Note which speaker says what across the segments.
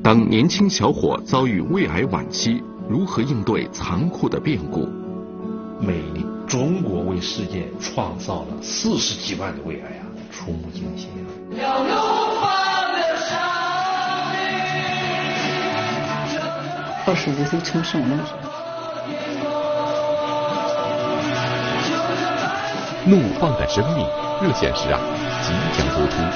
Speaker 1: 当年轻小伙遭遇胃癌晚期，如何应对残酷的变故？
Speaker 2: 每年中国为世界创造了40几万的胃癌啊，触目惊心啊！要怒放的生
Speaker 3: 命。25岁重生了。
Speaker 4: 怒放的生命，热线12即将播出。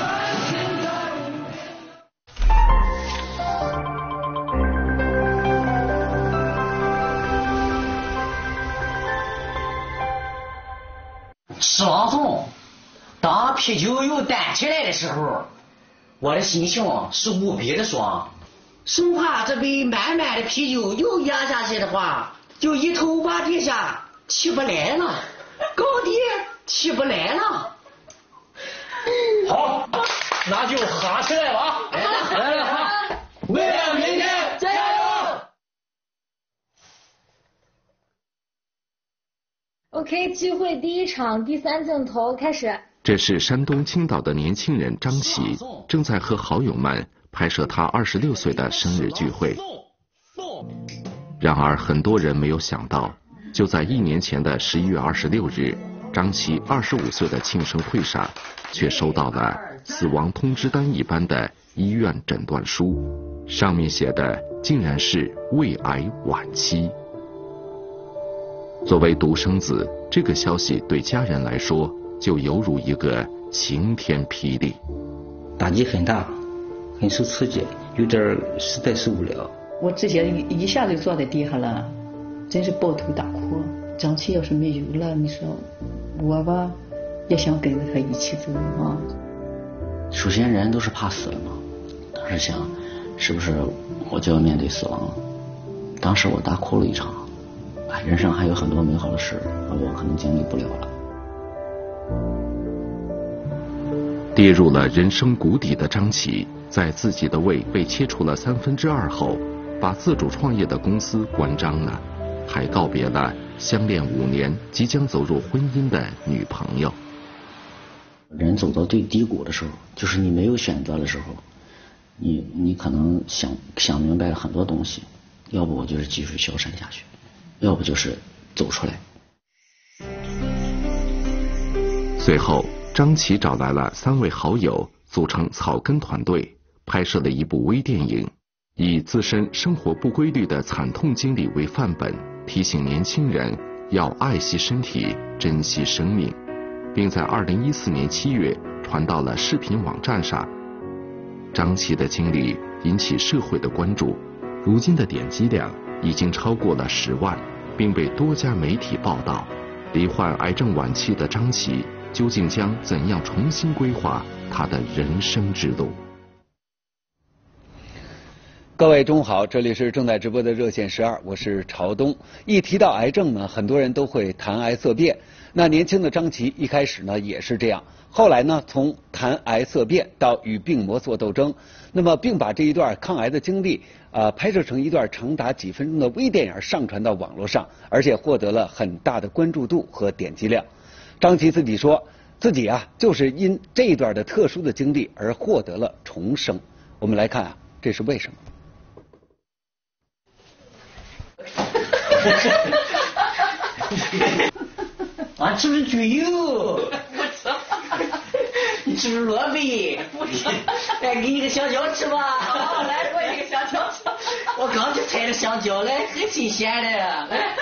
Speaker 5: 吃王总，当啤酒又淡起来的时候，我的心情是无比的爽，生怕这杯满满的啤酒又压下去的话，就一头往地下起不来了，高低起不来了。
Speaker 2: 好，那就哈起来吧！来了哈！为了明天加油！
Speaker 6: OK， 聚会第一场第3镜头开始。
Speaker 1: 这是山东青岛的年轻人张琪，正在和好友们拍摄他26岁的生日聚会。然而，很多人没有想到，就在1年前的11月26日，张琪25岁的庆生会上，却收到了死亡通知单一般的医院诊断书，上面写的竟然是胃癌晚期。 作为独生子，这个消息对家人来说就犹如一个晴天霹雳，
Speaker 7: 打击很大，很受刺激，有点实在受不了。
Speaker 3: 我直接一下就坐在地下了，真是抱头大哭。张琪要是没有了，你说我吧，也想跟着他一起走啊。
Speaker 7: 首先人都是怕死了嘛，当时想，是不是我就要面对死亡了？当时我大哭了一场。 人生还有很多美好的事，我可能经历不了了。
Speaker 1: 跌入了人生谷底的张琪，在自己的胃被切除了2/3后，把自主创业的公司关张了，还告别了相恋5年、即将走入婚姻的女朋友。
Speaker 7: 人走到最低谷的时候，就是你没有选择的时候，你可能想明白了很多东西，要不我就是继续消沉下去。 要不就是走出来。
Speaker 1: 随后，张琪找来了3位好友，组成草根团队，拍摄了一部微电影，以自身生活不规律的惨痛经历为范本，提醒年轻人要爱惜身体，珍惜生命，并在2014年7月传到了视频网站上。张琪的经历引起社会的关注，如今的点击量 已经超过了10万，并被多家媒体报道。罹患癌症晚期的张琪究竟将怎样重新规划他的人生之路？
Speaker 8: 各位中午好，这里是正在直播的热线12，我是朝东。一提到癌症呢，很多人都会谈癌色变。那年轻的张琪一开始呢也是这样，后来呢从谈癌色变到与病魔做斗争，那么并把这一段抗癌的经历拍摄成一段长达几分钟的微电影上传到网络上，而且获得了很大的关注度和点击量。张琪自己说，自己就是因这一段的特殊的经历而获得了重生。我们来看这是为什么。
Speaker 5: 吃不是猪油？不吃。你吃不是萝卜？不吃。来，给你个香蕉吃吧。好，来，我一个香蕉吃。我刚就采了香蕉来，很新鲜的。来，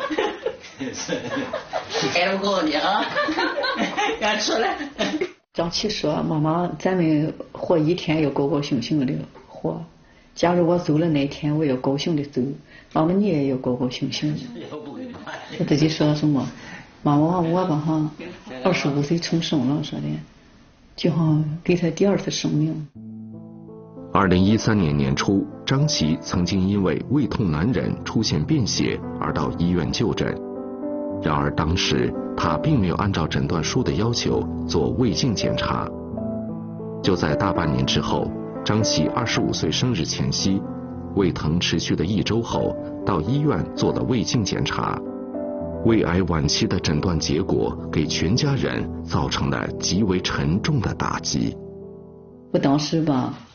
Speaker 5: 来了，我告诉你啊，赶吃来。
Speaker 3: 张琪说：“妈妈，咱们活1天要高高兴兴的活。假如我走了那天，我要高兴的走。妈妈，你也要高高兴兴的。”我自己说什么？妈妈，我吧25岁重生了，说的，就好给他第2次生命。
Speaker 1: 2013年年初，张琪曾经因为胃痛难忍出现便血而到医院就诊。然而当时他并没有按照诊断书的要求做胃镜检查。就在大半年之后，张琪25岁生日前夕，胃疼持续了1周后，到医院做了胃镜检查。胃癌晚期的诊断结果给全家人造成了极为沉重的打击。
Speaker 3: 我当时吧，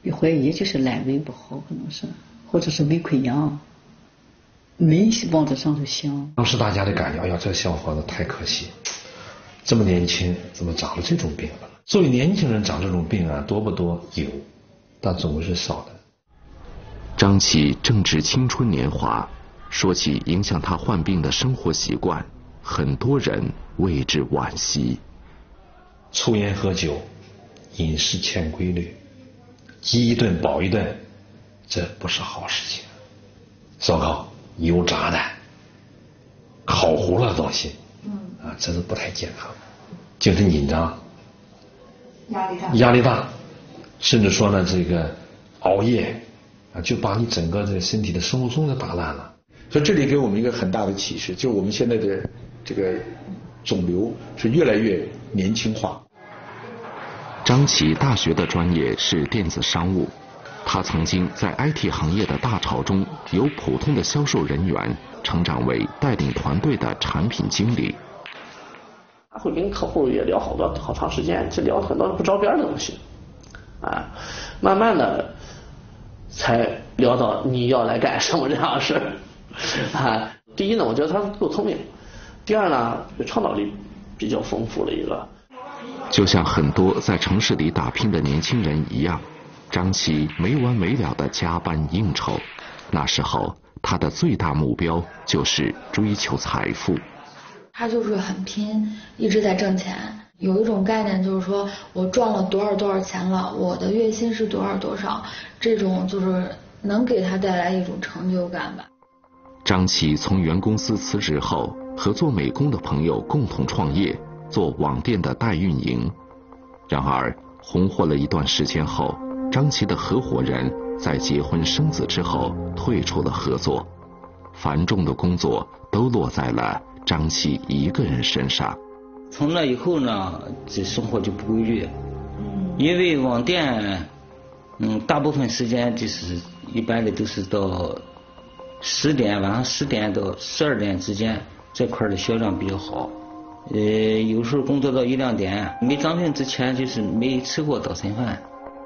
Speaker 3: 怀疑就是阑尾不好，可能是，或者是胃溃疡，没往这上头想。
Speaker 2: 当时大家的感觉，哎呀，这小伙子太可惜，这么年轻，怎么长了这种病了？作为年轻人长这种病啊，多不多？有，但总归是少的。
Speaker 1: 张琪正值青春年华，说起影响他患病的生活习惯，很多人为之惋惜。
Speaker 2: 抽烟喝酒，饮食欠规律，饥一顿饱一顿，这不是好事情。烧烤、油炸的、烤糊了东西，这是不太健康。精神紧张，压力大，甚至说呢，这个熬夜就把你整个这个身体的生物钟给打烂了。
Speaker 9: 所以这里给我们一个很大的启示，就是我们现在的这个肿瘤是越来越年轻化。
Speaker 1: 张琪大学的专业是电子商务，他曾经在 IT 行业的大潮中，由普通的销售人员成长为带领团队的产品经理。
Speaker 10: 他会跟客户也聊好长时间，就聊很多不着边的东西，慢慢的才聊到你要来干什么这样的事。第一呢，我觉得他够聪明；第二呢，创造力比较丰富的一个。
Speaker 1: 就像很多在城市里打拼的年轻人一样，张琪没完没了的加班应酬。那时候，他的最大目标就是追求财富。
Speaker 6: 他就是很拼，一直在挣钱。有一种概念就是说，我赚了多少钱了，我的月薪是多少，这种就是能给他带来一种成就感吧。
Speaker 1: 张琪从原公司辞职后，和做美工的朋友共同创业，做网店的代运营。然而红火了一段时间后，张琪的合伙人在结婚生子之后退出了合作，繁重的工作都落在了张琪一个人身上。
Speaker 7: 从那以后呢，这生活就不规律，因为网店大部分时间就是一般的都是到晚上10点到12点之间，这块的销量比较好。有时候工作到1、2点，没长病之前就是没吃过早晨饭。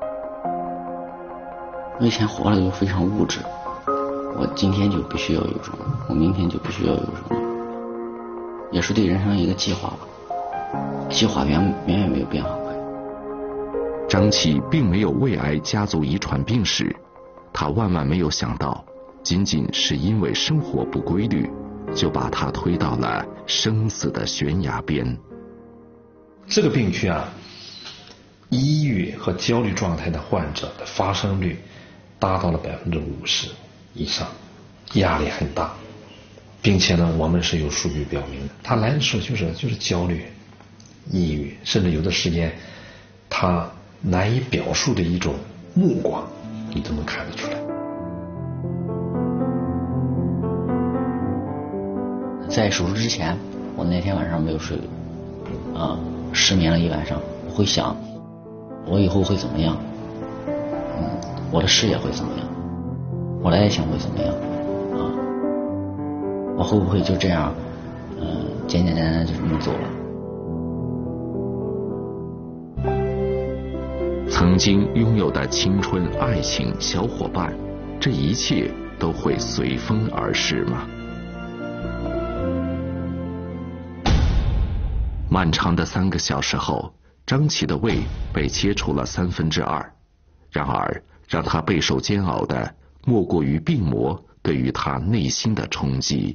Speaker 7: 我以前活的就非常物质，我今天就必须要有什么，我明天就必须要有什么，也是对人生一个计划吧。计划远远没有变化快。
Speaker 1: 张琪并没有胃癌家族遗传病史，他万没有想到，仅仅是因为生活不规律，就把他推到了生死的悬崖边。
Speaker 2: 这个病区抑郁和焦虑状态的患者的发生率达到了50%以上，压力很大，并且呢，我们是有数据表明的，他来的时候就是焦虑、抑郁，甚至有的时间他难以表述的一种目光，你都能看得出来。
Speaker 7: 在手术之前，我那天晚上没有睡，失眠了一晚上。我会想，我以后会怎么样？我的事业会怎么样？我的爱情会怎么样？我会不会就这样，简简单单就这么走了？
Speaker 1: 曾经拥有的青春、爱情、小伙伴，这一切都会随风而逝吗？漫长的3个小时后，张琪的胃被切除了2/3。然而，让他备受煎熬的，莫过于病魔对于他内心的冲击。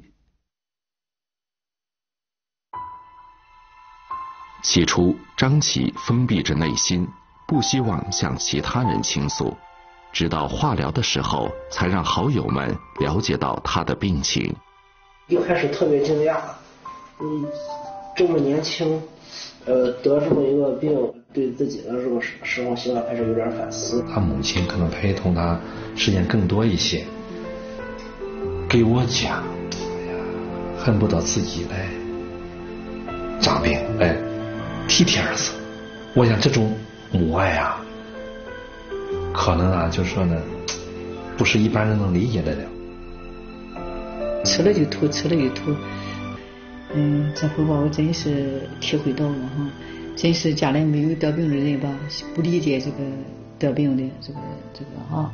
Speaker 1: 起初，张琪封闭着内心，不希望向其他人倾诉，直到化疗的时候，才让好友们了解到他的病情。
Speaker 10: 一开始特别惊讶，这么年轻，得这么一个病，对自己的这种生活习惯还是有点反思。
Speaker 2: 他母亲可能陪同他时间更多一些，给我讲，恨不得自己来长病，替替儿子。我想这种母爱可能就是说呢，不是一般人能理解得了。
Speaker 3: 吃了就吐，吃了就吐。这回吧，我真是体会到了真是家里没有得病的人吧，不理解这个得病的这个啊。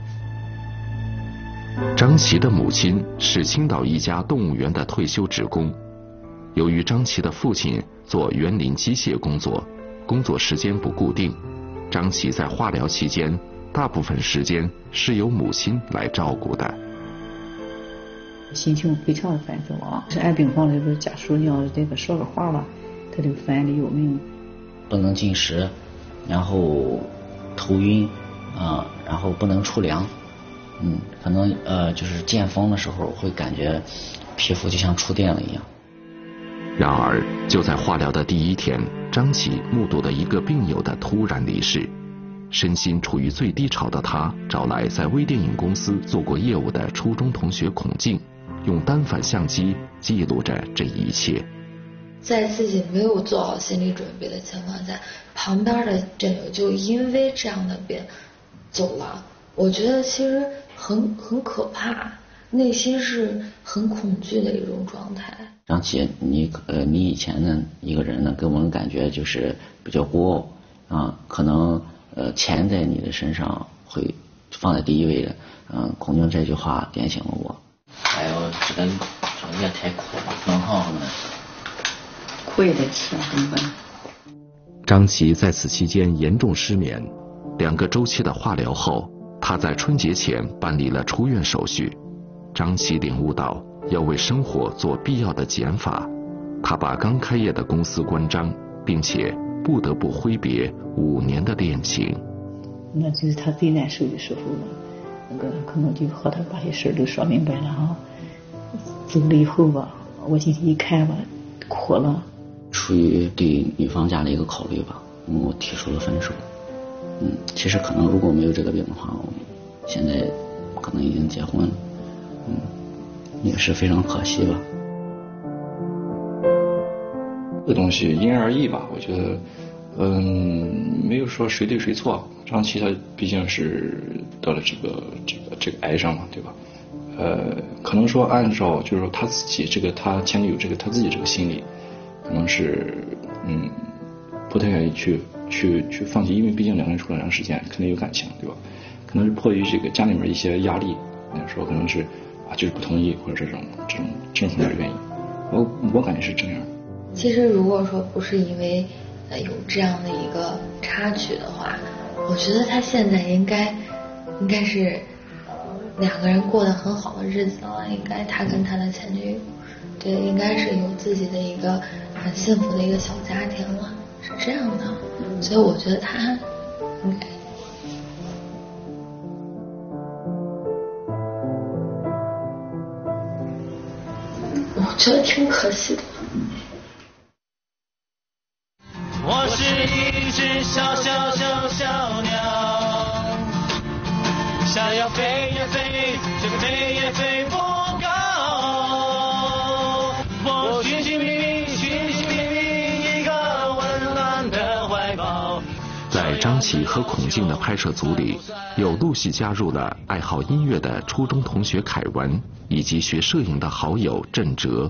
Speaker 1: 张琪的母亲是青岛一家动物园的退休职工，由于张琪的父亲做园林机械工作，工作时间不固定，张琪在化疗期间大部分时间是由母亲来照顾的。
Speaker 3: 心情非常的烦躁啊！是按病房里边家属你要这个说个话吧，他就烦的要命。
Speaker 7: 不能进食，然后头晕然后不能出粮，可能就是见风的时候会感觉皮肤就像触电了一样。
Speaker 1: 然而就在化疗的第一天，张琪目睹了一个病友的突然离世，身心处于最低潮的他找来在微电影公司做过业务的初中同学孔静，用单反相机记录着这一切。
Speaker 6: 在自己没有做好心理准备的情况下，旁边的战友就因为这样的病走了，我觉得其实很可怕，内心是很恐惧的一种状态。
Speaker 7: 张琪，你以前呢一个人呢给我们感觉就是比较孤傲可能钱在你的身上会放在第一位的，孔静这句话点醒了我。还有这个也太苦了，能好呢。
Speaker 3: 苦也得吃，怎么办？
Speaker 1: 张琪在此期间严重失眠，2个周期的化疗后，他在春节前办理了出院手续。张琪领悟到要为生活做必要的减法，他把刚开业的公司关张，并且不得不挥别5年的恋情。
Speaker 3: 那就是他最难受的时候了，可能就和他把些事都说明白了哈。走了以后吧，我进去一看吧，哭了。
Speaker 7: 出于对女方家的一个考虑吧，我提出了分手。其实可能如果没有这个病的话，我现在可能已经结婚了。也是非常可惜吧。
Speaker 9: 这东西因人而异吧，我觉得，没有说谁对谁错。张琪他毕竟是得了这个癌症嘛，对吧？可能说按照就是说他自己他前女友他自己这个心理，可能是不太愿意去放弃，因为毕竟2个人处了长时间，肯定有感情，对吧？可能是迫于这个家里面一些压力，那时候可能是就是不同意，或者这种方面的原因，我感觉是这样。
Speaker 6: 其实如果说不是因为有这样的一个插曲的话，我觉得他现在应该是2个人过得很好的日子了，应该他跟他的前女友，对，应该是有自己的一个很幸福的一个小家庭了，是这样的，所以我觉得他应该。我觉得挺可惜的。
Speaker 11: 我是一只小鸟，想要飞也飞，这个飞也飞不高。我寻寻觅觅一个温暖的怀抱。
Speaker 1: 在张琪和孔静的拍摄组里，又陆续加入了爱好音乐的初中同学凯文，以及学摄影的好友郑哲。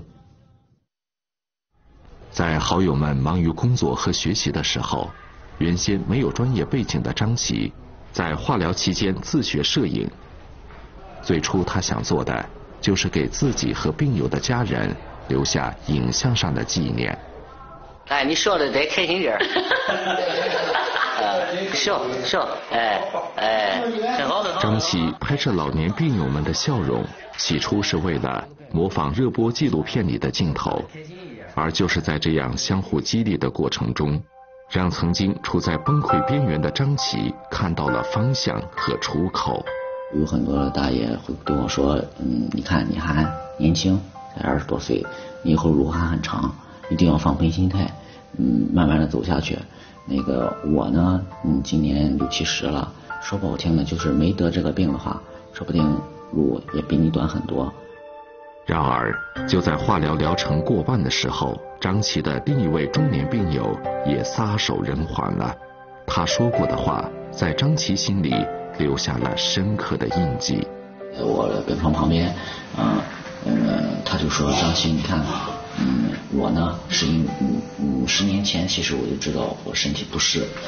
Speaker 1: 在好友们忙于工作和学习的时候，原先没有专业背景的张琪，在化疗期间自学摄影。最初他想做的就是给自己和病友的家人留下影像上的纪念。
Speaker 5: 哎，你笑的得开心点儿。笑，很好的。
Speaker 1: 张琪拍摄老年病友们的笑容，起初是为了模仿热播纪录片里的镜头，而就是在这样相互激励的过程中，让曾经处在崩溃边缘的张琪看到了方向和出口。
Speaker 7: 有很多大爷会跟我说，你看你还年轻，才20多岁，你以后路还很长，一定要放平心态，慢慢的走下去。我呢，今年60、70了，说不好听的，就是没得这个病的话，说不定路也比你短很多。
Speaker 1: 然而，就在化疗疗程过半的时候，张琪的另一位中年病友也撒手人寰了。他说过的话，在张琪心里留下了深刻的印记。
Speaker 7: 我的病床旁边，他就说：“张琪，你看，我呢是50年前，其实我就知道我身体不适，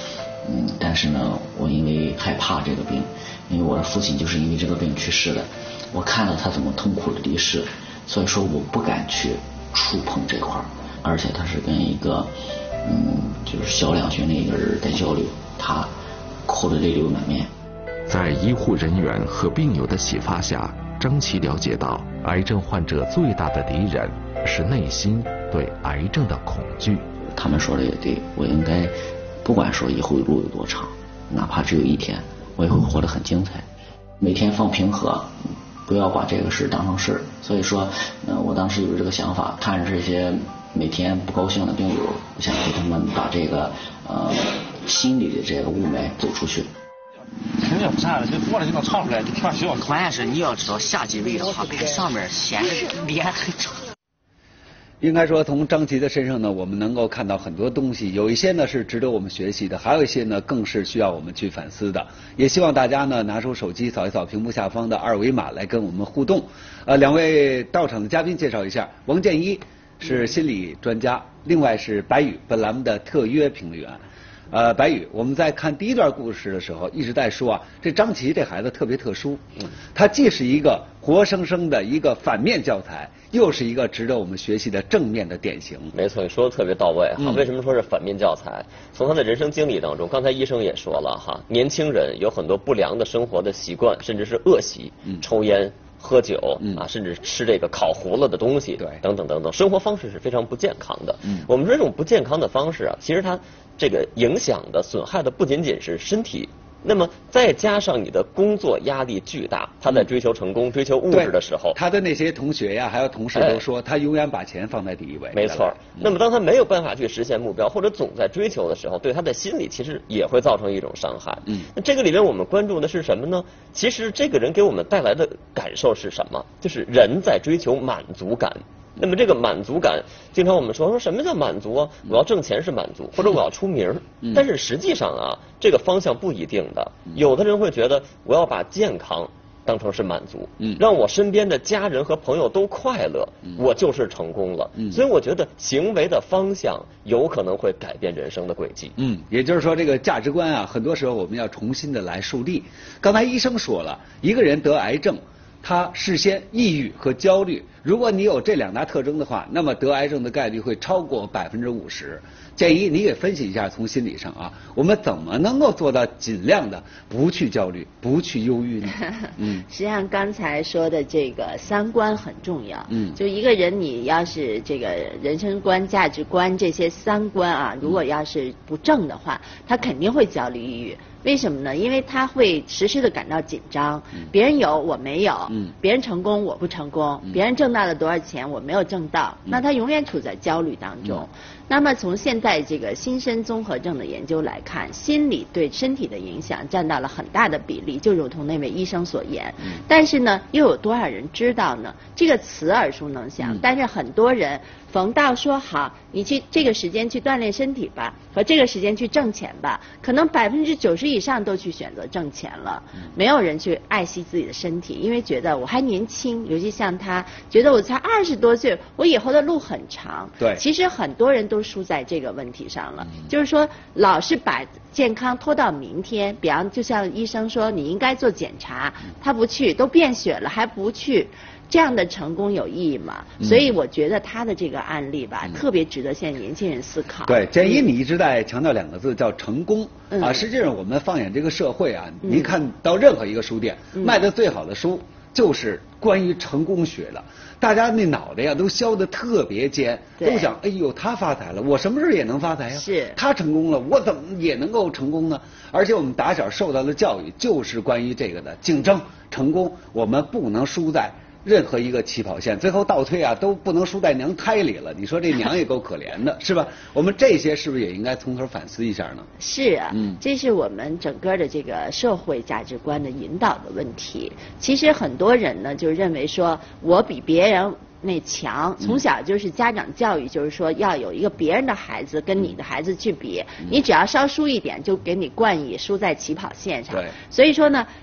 Speaker 7: 但是呢，我因为害怕这个病，因为我的父亲就是因为这个病去世的，我看到他怎么痛苦的离世，所以说我不敢去触碰这块儿，而且他是跟一个就是小2岁那一个人在交流，他哭得泪流满面。
Speaker 1: 在医护人员和病友的启发下，张琪了解到，癌症患者最大的敌人是内心对癌症的恐惧。
Speaker 7: 他们说的也对，我应该不管说以后路有多长，哪怕只有1天，我也会活得很精彩。每天放平和，不要把这个事当成事。所以说，我当时有这个想法，看着这些每天不高兴的病友，我想给他们把这个心里的这个雾霾走出去。
Speaker 12: 听也不啥了，就过来就能唱出来，就挺笑。
Speaker 5: 关键是你要知道下几位的话，跟上面显得脸很长。
Speaker 8: 应该说，从张琪的身上呢，我们能够看到很多东西，有一些呢是值得我们学习的，还有一些呢更是需要我们去反思的。也希望大家呢拿出手机扫一扫屏幕下方的2维码来跟我们互动。2位到场的嘉宾介绍一下：王建一是心理专家，另外是白宇，本栏目的特约评论员。白宇，我们在看第1段故事的时候一直在说啊，这张琪这孩子特别特殊，他既是一个活生生的一个反面教材，又是一个值得我们学习的正面的典型。
Speaker 13: 没错，你说的特别到位哈。为什么说是反面教材？从他的人生经历当中，刚才医生也说了哈，年轻人有很多不良的生活的习惯，甚至是恶习，抽烟、喝酒甚至吃这个烤糊了的东西，对，等等等等，生活方式是非常不健康的。我们说这种不健康的方式啊，其实它这个影响的、损害的不仅仅是身体，那么再加上你的工作压力巨大，他在追求成功、追求物质的时候，
Speaker 8: 他的那些同学呀，还有同事都说，他永远把钱放在第1位。
Speaker 13: 没错。那么当他没有办法去实现目标，或者总在追求的时候，对他的心理其实也会造成一种伤害。那这个里面我们关注的是什么呢？其实这个人给我们带来的感受是什么？就是人在追求满足感。那么这个满足感，经常我们说什么叫满足啊？我要挣钱是满足，或者我要出名。但是实际上啊，这个方向不一定的。有的人会觉得我要把健康当成是满足，让我身边的家人和朋友都快乐，我就是成功了。所以我觉得行为的方向有可能会改变人生的轨迹。
Speaker 8: 也就是说这个价值观啊，很多时候我们要重新的来树立。刚才医生说了，一个人得癌症，他事先抑郁和焦虑，如果你有这2大特征的话，那么得癌症的概率会超过50%。建议你给分析一下，从心理上啊，我们怎么能够做到尽量的不去焦虑、不去忧郁呢？
Speaker 14: 实际上刚才说的这个3观很重要。就一个人你要是这个人生观、价值观这些3观啊，如果要是不正的话，他肯定会焦虑、抑郁。为什么呢？因为他会时时的感到紧张，别人有我没有，别人成功我不成功，别人挣到了多少钱我没有挣到，那他永远处在焦虑当中。那么从现在这个新生综合症的研究来看，心理对身体的影响占到了很大的比例，就如同那位医生所言。但是呢，又有多少人知道呢？这个词耳熟能详，但是很多人逢到说好，你去这个时间去锻炼身体吧，和这个时间去挣钱吧，可能90%以上都去选择挣钱了，没有人去爱惜自己的身体，因为觉得我还年轻，尤其像他，觉得我才20多岁，我以后的路很长。
Speaker 8: 对，
Speaker 14: 其实很多人都输在这个问题上了，就是说老是把健康拖到明天，比方就像医生说你应该做检查，他不去，都变血了还不去。这样的成功有意义吗？所以我觉得他的这个案例吧，特别值得现在年轻人思考。
Speaker 8: 对，建议你一直在强调2个字，叫成功。实际上我们放眼这个社会啊，您看到任何一个书店，卖的最好的书就是关于成功学的。大家那脑袋呀都削得特别尖，都想哎呦他发财了，我什么时候也能发财呀？
Speaker 14: 是，
Speaker 8: 他成功了，我怎么也能够成功呢？而且我们打小受到的教育就是关于这个的竞争、成功，我们不能输在任何一个起跑线，最后倒退啊都不能输在娘胎里了。你说这娘也够可怜的，是吧？我们这些是不是也应该从头反思一下呢？
Speaker 14: 是啊，这是我们整个的这个社会价值观的引导的问题。其实很多人呢就认为说我比别人那强，从小就是家长教育，就是说要有一个别人的孩子跟你的孩子去比，你只要稍输一点就给你冠以输在起跑线上。所以说呢，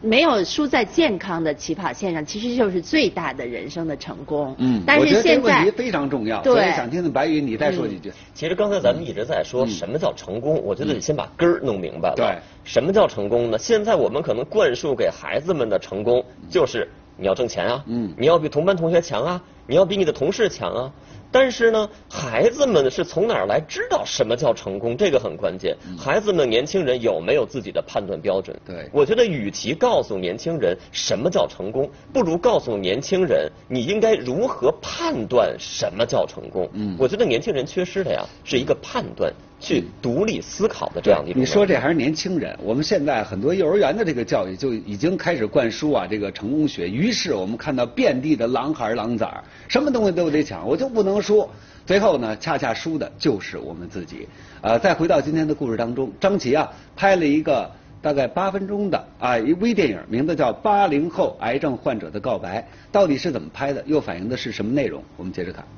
Speaker 14: 没有输在健康的起跑线上，其实就是最大的人生的成功。
Speaker 8: 但是现在我觉得这个问题非常重要，
Speaker 14: 对，
Speaker 8: 所以想听听白宇你再说几句。
Speaker 13: 其实刚才咱们一直在说什么叫成功，我觉得得先把根儿弄明白了。
Speaker 8: 对，
Speaker 13: 什么叫成功呢？现在我们可能灌输给孩子们的成功就是你要挣钱啊，你要比同班同学强啊，你要比你的同事强啊。但是呢，孩子们是从哪儿来知道什么叫成功？这个很关键。孩子们、年轻人有没有自己的判断标准？
Speaker 8: 对，
Speaker 13: 我觉得与其告诉年轻人什么叫成功，不如告诉年轻人你应该如何判断什么叫成功。我觉得年轻人缺失的呀是一个判断、去独立思考的这样的一种。
Speaker 8: 你说这还是年轻人，我们现在很多幼儿园的这个教育就已经开始灌输这个成功学，于是我们看到遍地的狼孩狼崽儿，什么东西都得抢，我就不能输。最后呢，恰恰输的就是我们自己。再回到今天的故事当中，张琪拍了一个大概8分钟的一微电影，名字叫《80后癌症患者的告白》，到底是怎么拍的，又反映的是什么内容？我们接着看。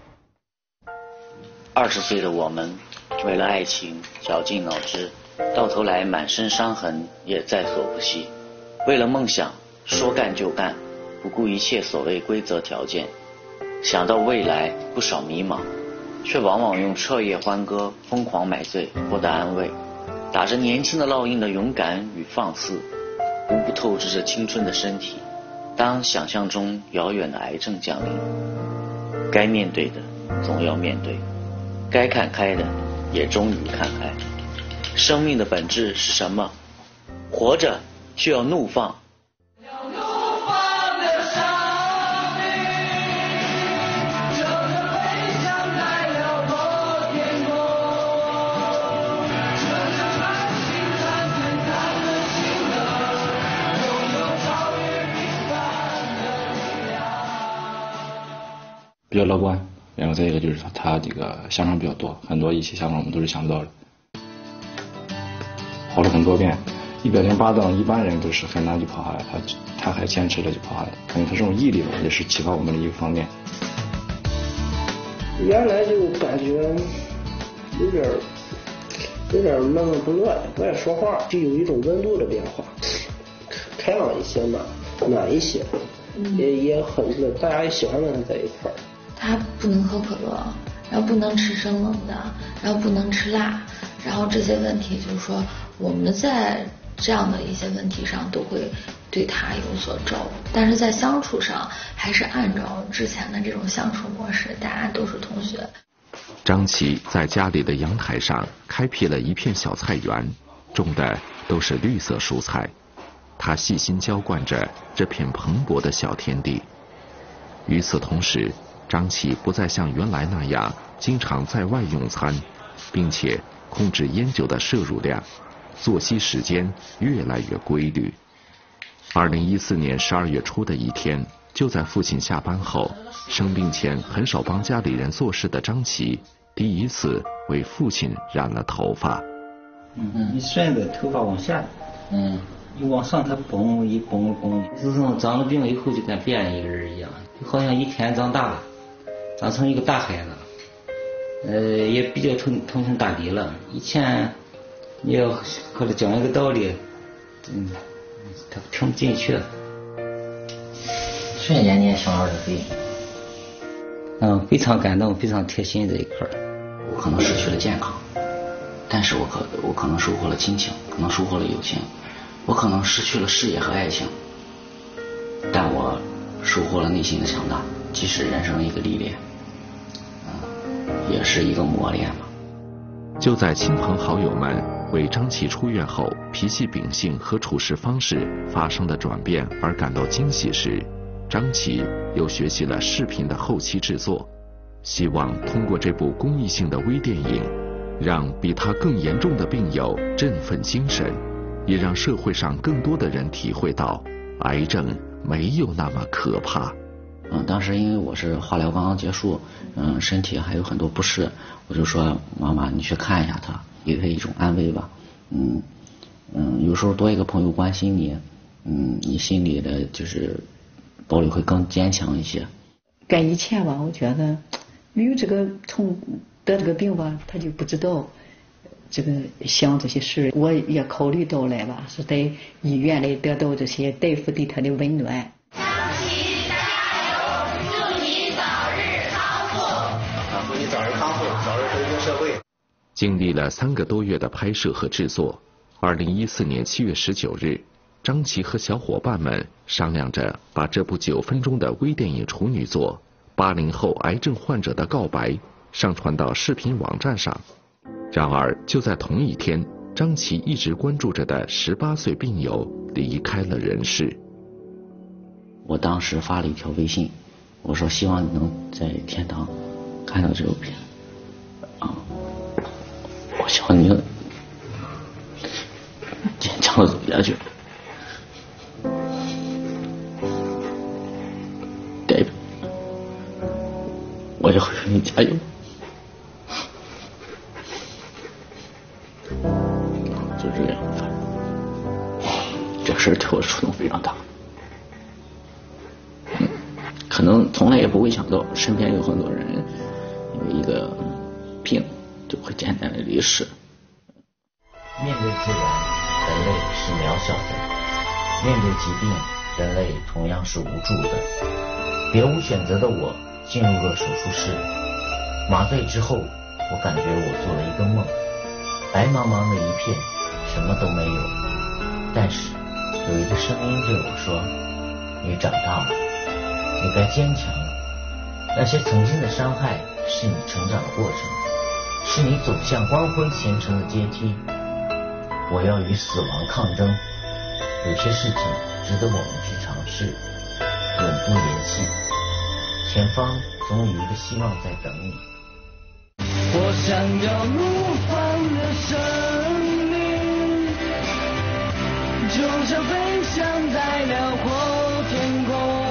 Speaker 7: 20岁的我们，为了爱情绞尽脑汁，到头来满身伤痕也在所不惜。为了梦想，说干就干，不顾一切所谓规则条件。想到未来，不少迷茫，却往往用彻夜欢歌、疯狂买醉获得安慰。打着年轻的烙印的勇敢与放肆，无不透支着青春的身体。当想象中遥远的癌症降临，该面对的总要面对，该看开的也终于看开。生命的本质是什么？活着就要怒放。
Speaker 9: 比较乐观，然后再一个就是他这个项目比较多，很多一些项目我们都是想不到的，跑了很多遍，108档一般人都是很难就跑下来，他还坚持了就跑下来，可能他这种毅力吧，也是启发我们的一个方面。
Speaker 10: 原来就感觉有点闷闷不乐，不爱说话，就有一种温度的变化，开朗一些嘛，暖一些，也很大家也喜欢跟他在一块儿。
Speaker 6: 他不能喝可乐，然后不能吃生冷的，然后不能吃辣，然后这些问题就是说我们在这样的一些问题上都会对他有所照顾，但是在相处上还是按照之前的这种相处模式，大家都是同学。
Speaker 1: 张琪在家里的阳台上开辟了一片小菜园，种的都是绿色蔬菜，他细心浇灌着这片蓬勃的小天地。与此同时，张琪不再像原来那样经常在外用餐，并且控制烟酒的摄入量，作息时间越来越规律。2014年12月初的一天，就在父亲下班后，生病前很少帮家里人做事的张琪，第一次为父亲染了头发。
Speaker 15: 你顺着头发往下，你往上它绷一绷，自从长了病以后就跟别人一个人一样，就好像一天长大了，长成一个大孩子，也比较通情达理了。以前你要和他讲一个道理，他听不进去了。瞬间年轻20岁。非常感动，非常贴心这一块。
Speaker 7: 我可能失去了健康，但是我可能收获了亲情，可能收获了友情，我可能失去了事业和爱情，但我收获了内心的强大，既是人生的一个历练，也是一个磨练嘛。
Speaker 1: 就在亲朋好友们为张琪出院后脾气秉性和处事方式发生的转变而感到惊喜时，张琪又学习了视频的后期制作，希望通过这部公益性的微电影，让比他更严重的病友振奋精神，也让社会上更多的人体会到癌症没有那么可怕。
Speaker 7: 当时因为我是化疗刚刚结束，身体还有很多不适，我就说妈妈你去看一下他，给他一种安慰吧。有时候多一个朋友关心你，你心里的就是保理会更坚强一些。
Speaker 3: 跟以前吧，我觉得没有这个得这个病吧，他就不知道这个想这些事，我也考虑到了吧，是在医院里得到这些大夫对他的温暖。
Speaker 16: 祝你早日康复，早日回归社会。
Speaker 1: 经历了3个多月的拍摄和制作，2014年7月19日，张琪和小伙伴们商量着把这部9分钟的微电影处女作《80后癌症患者的告白》上传到视频网站上。然而，就在同一天，张琪一直关注着的18岁病友离开了人世。
Speaker 7: 我当时发了一条微信，我说希望你能在天堂看到这部片我希望你能坚强的走下去。对，我也会为你加油。就这样，这个事对我触动非常大。可能从来也不会想到，身边有很多人因为一个病就会简单的离世。
Speaker 17: 面对自然，人类是渺小的；面对疾病，人类同样是无助的。别无选择的我进入了手术室，麻醉之后，我感觉我做了一个梦，白茫茫的一片，什么都没有。但是有一个声音对我说：“你长大了，你该坚强了。那些曾经的伤害是你成长的过程，是你走向光辉前程的阶梯。我要与死亡抗争，有些事情值得我们去尝试，永不言弃。前方总有一个希望在等你。”
Speaker 11: 我想要怒放的生命，就像飞翔在辽阔天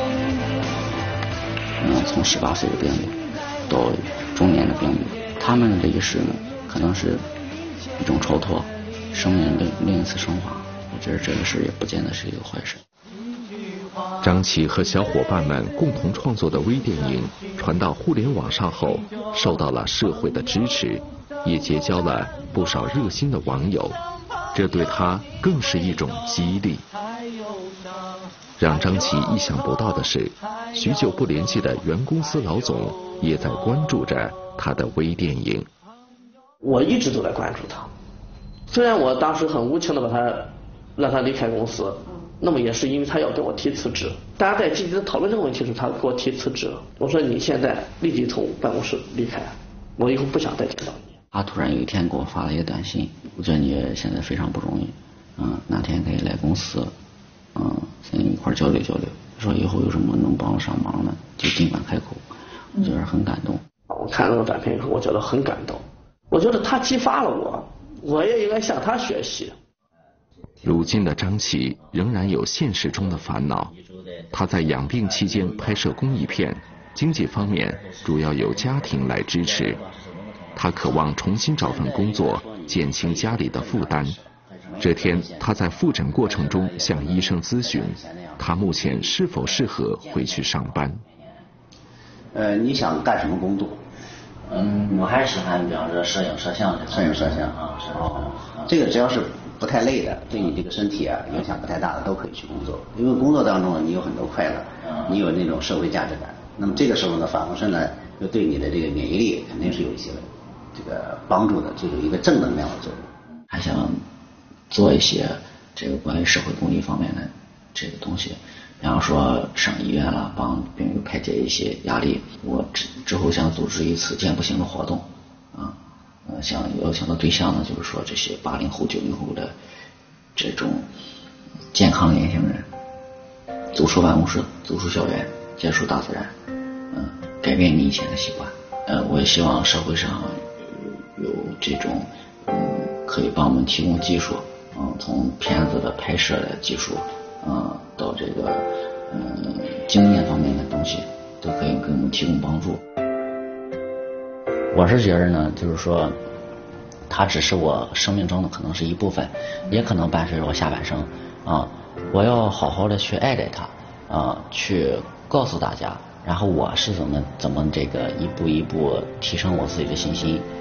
Speaker 11: 空。
Speaker 7: 从18岁的病友到中年的病友，他们的离世呢，可能是一种超脱，生命另一次升华。我觉得这个事也不见得是一个坏事。
Speaker 1: 张琪和小伙伴们共同创作的微电影传到互联网上后，受到了社会的支持，也结交了不少热心的网友，这对他更是一种激励。让张琪意想不到的是，许久不联系的原公司老总也在关注着他的微电影。
Speaker 10: 我一直都在关注他，虽然我当时很无情的让他离开公司，那么也是因为他要跟我提辞职。大家在积极的讨论这个问题时，他给我提辞职。我说你现在立即从办公室离开，我以后不想再见到你。
Speaker 7: 他突然有一天给我发了一个短信，我觉得你现在非常不容易，哪天可以来公司，咱一块交流交流。说以后有什么能帮得上忙的，就尽管开口。我觉得很感动。
Speaker 10: 我看那个短片以后，我觉得很感动。我觉得他激发了我，我也应该向他学习。
Speaker 1: 如今的张琪仍然有现实中的烦恼，他在养病期间拍摄公益片，经济方面主要由家庭来支持。他渴望重新找份工作，减轻家里的负担。这天，他在复诊过程中向医生咨询，他目前是否适合回去上班。
Speaker 16: 你想干什么工作？
Speaker 17: 我还是喜欢，比方说摄影摄像
Speaker 16: 这个只要是不太累的，对你这个身体影响不太大的，都可以去工作。因为工作当中你有很多快乐，你有那种社会价值感。那么这个时候呢，反过身来又对你的这个免疫力肯定是有一些这个帮助的，就有一个正能量的作用。
Speaker 7: 还想做一些这个关于社会公益方面的这个东西，然后说上医院了，帮病友排解一些压力。我之后想组织一次见不行的活动，想邀请的对象呢，就是说这些80后、90后的这种健康的年轻人，走出办公室，走出校园，接触大自然，改变你以前的习惯。我也希望社会上有这种可以帮我们提供技术，从片子的拍摄的技术，到这个经验方面的东西，都可以给我们提供帮助。我是觉得呢，就是说，它只是我生命中的可能是一部分，也可能伴随着我下半生我要好好的去爱戴它，去告诉大家，然后我是怎么这个一步一步提升我自己的信心，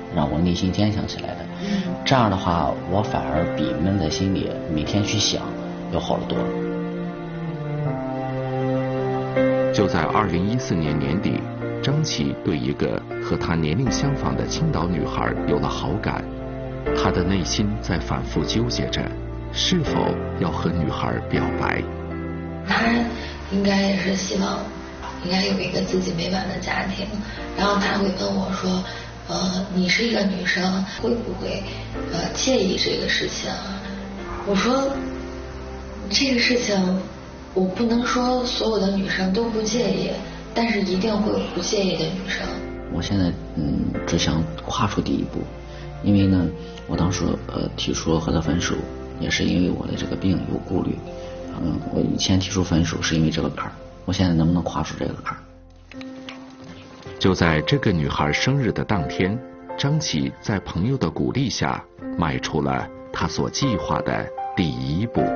Speaker 7: 让我内心坚强起来的。这样的话，我反而比闷在心里每天去想要好得多。
Speaker 1: 就在2014年年底，张琪对一个和他年龄相仿的青岛女孩有了好感，他的内心在反复纠结着，是否要和女孩表白。
Speaker 6: 他应该也是希望，应该有一个自己美满的家庭，然后他会问我说，你是一个女生，会不会介意这个事情？我说，这个事情我不能说所有的女生都不介意，但是一定会有不介意的女生。
Speaker 7: 我现在只想跨出第一步，因为呢，我当时提出和他分手，也是因为我的这个病有顾虑。我以前提出分手是因为这个坎儿，我现在能不能跨出这个坎儿？
Speaker 1: 就在这个女孩生日的当天，张琪在朋友的鼓励下，迈出了他所计划的第一步。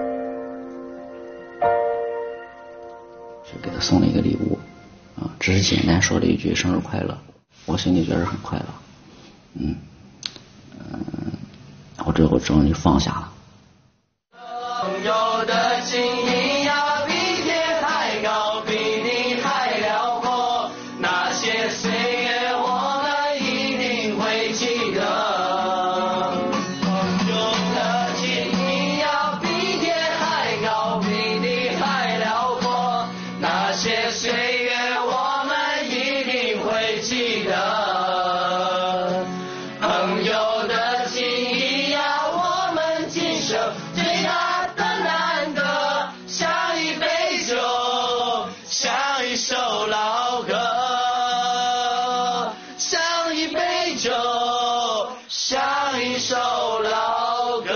Speaker 7: 是给他送了一个礼物，只是简单说了一句生日快乐，我心里觉得很快乐。我之后终于放下了。
Speaker 11: 朋友的情谊呀，比天还高，比地还辽阔。那些岁月，我们一定会记得。朋友的情谊呀，比天还高，比地还辽阔。那些岁月，我们一定会记得。朋友的情谊呀，我们今生最大。首老歌，像一杯酒，像一首老歌。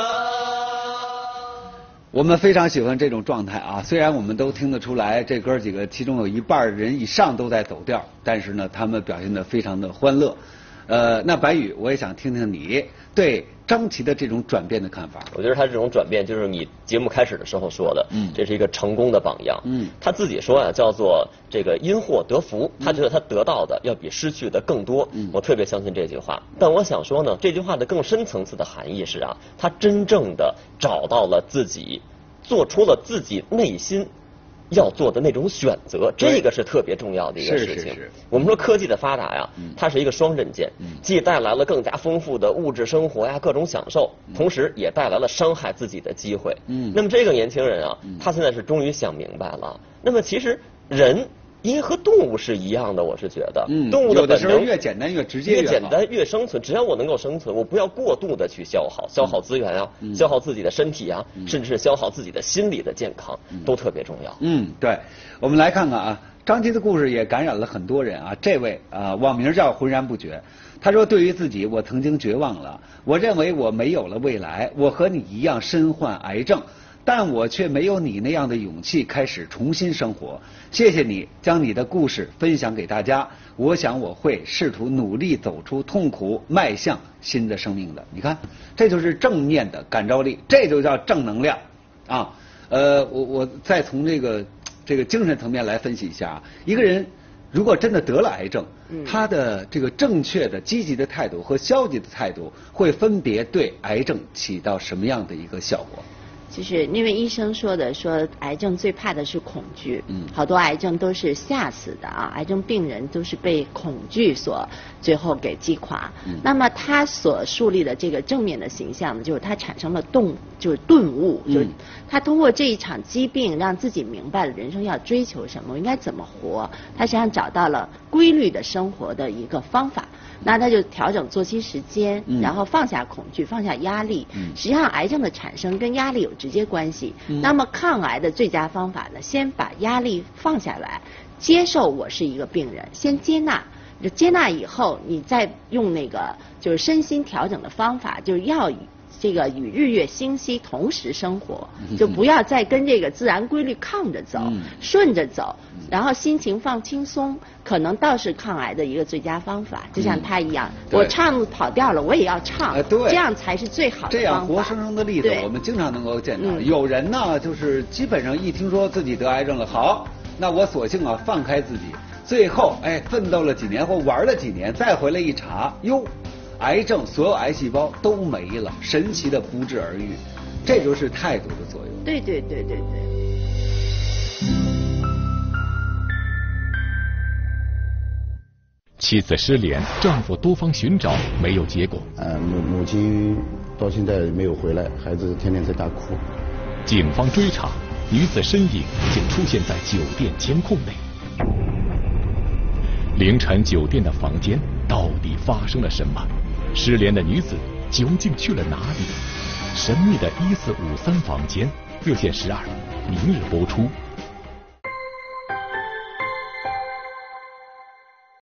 Speaker 8: 我们非常喜欢这种状态啊！虽然我们都听得出来，这哥几个其中有一半人以上都在走调，但是呢，他们表现得非常的欢乐。那白宇，我也想听听你对张琪的这种转变的看法。
Speaker 13: 我觉得他这种转变，就是你节目开始的时候说的，这是一个成功的榜样。他自己说啊，叫做这个因祸得福，他觉得他得到的要比失去的更多。我特别相信这句话。但我想说呢，这句话的更深层次的含义是啊，他真正的找到了自己，做出了自己内心要做的那种选择，这个是特别重要的一个事情。我们说科技的发达呀，它是一个双刃剑，既带来了更加丰富的物质生活呀，各种享受，同时也带来了伤害自己的机会。那么这个年轻人啊，他现在是终于想明白了。那么其实人因为和动物是一样的，我是觉得，动物的本能
Speaker 8: 越简单越直接越
Speaker 13: 简单越生存。只要我能够生存，我不要过度的去消耗资源啊，消耗自己的身体啊，甚至是消耗自己的心理的健康，都特别重要。
Speaker 8: 对，我们来看看啊，张琪的故事也感染了很多人啊。这位网名叫浑然不觉，他说：“对于自己，我曾经绝望了，我认为我没有了未来，我和你一样身患癌症。”但我却没有你那样的勇气开始重新生活。谢谢你将你的故事分享给大家，我想我会试图努力走出痛苦，迈向新的生命的。你看，这就是正面的感召力，这就叫正能量啊。我再从这个精神层面来分析一下啊，一个人如果真的得了癌症，他的这个正确的积极的态度和消极的态度会分别对癌症起到什么样的一个效果？
Speaker 14: 就是因为医生说癌症最怕的是恐惧，好多癌症都是吓死的啊，癌症病人都是被恐惧所最后给击垮。那么他所树立的这个正面的形象呢，就是他产生了就是顿悟，就是他通过这一场疾病让自己明白了人生要追求什么，我应该怎么活，他实际上找到了规律的生活的一个方法。那他就调整作息时间，然后放下恐惧，放下压力。实际上，癌症的产生跟压力有直接关系。那么，抗癌的最佳方法呢，先把压力放下来，接受我是一个病人，先接纳。接纳以后，你再用那个就是身心调整的方法，就是要这个与日月星息同时生活，就不要再跟这个自然规律抗着走，顺着走，然后心情放轻松，可能倒是抗癌的一个最佳方法。就像他一样，我唱跑调了，我也要唱，这样才是最好的方法。
Speaker 8: 这样活生生的例子，我们经常能够见到。有人呢，就是基本上一听说自己得癌症了，好，那我索性放开自己，最后奋斗了几年或玩了几年，再回来一查，哟。 癌症所有癌细胞都没了，神奇的不治而愈，这就是态度的作用。
Speaker 14: 对对对对对。
Speaker 4: 妻子失联，丈夫多方寻找没有结果。
Speaker 18: 母亲到现在没有回来，孩子天天在大哭。
Speaker 4: 警方追查，女子身影竟出现在酒店监控内。凌晨酒店的房间到底发生了什么？失联的女子究竟去了哪里？神秘的1453房间，热线12，明日播出。